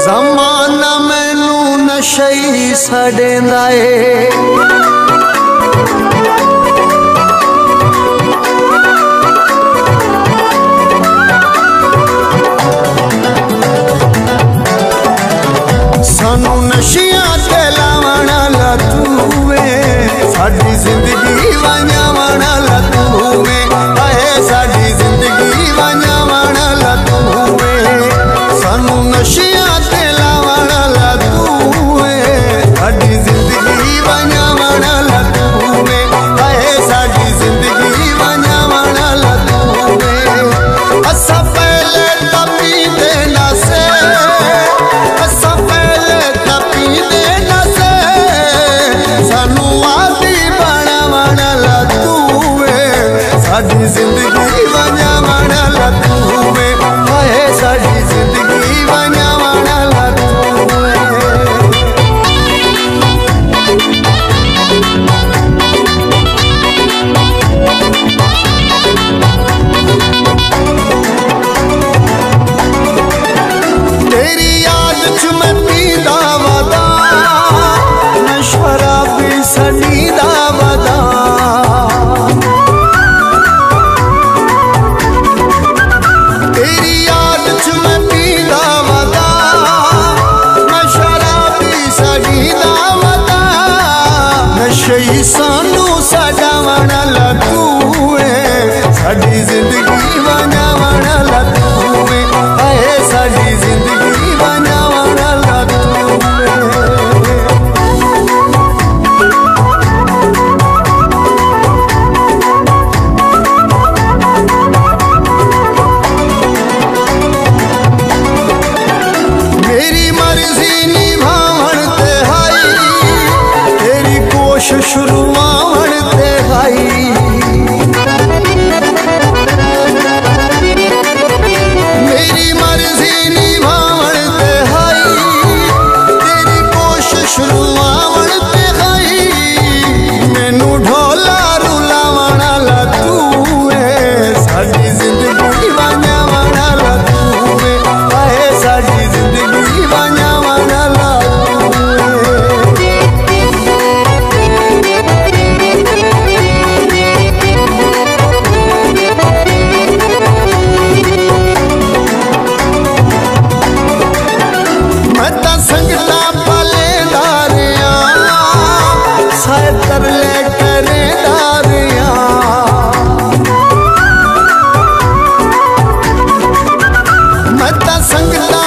ज़माना मैनू नशई छड़ेंदा ए सानू नशियां ते लावण ला तू वे साडी जिंदगी वंजावण ला तू वे आए साडी जिंदगी वंजावण ला तू वे सानू नशियां ते लावण ला तू वे साडी जिंदगी वंजावण ला तू वे आए साडी जिंदगी वंजावण ला तू वे असा पहले तपींदे नसे असा पहले तपींदे नसे सानू आदी बनावण ला तू वे साडी जिंदगी वंजावण ला तू वे आए साडी जिंदगी वंजावण ला तू वे। तेरी याद च मैं पींदा वदा मैं शराबी सनीदा वदा तेरी याद च मैं पींदा वदा मैं शराबी सनीदा वदा नशई सानू सजावण ला तू वे साडी जिंदगी वंजावण ला तू वे आए साडी जिंदगी वंजावण ला तू वे। मेरी मर्जी निभावण ते हाई तेरी कोशिश रुवावण ते हाई मेरी मर्जी निभावण ते हाई तेरी कोशिश रुवावण ते हाई मैनू ढोला रुलावण ला तू वे साडी जिंदगी वंजावण ला तू वे आए साडी जिंदगी वंजावण ला तू वे। मैं तां संगता पालेंदा रिया साए तरले करेंदा रिया मैं तां संगता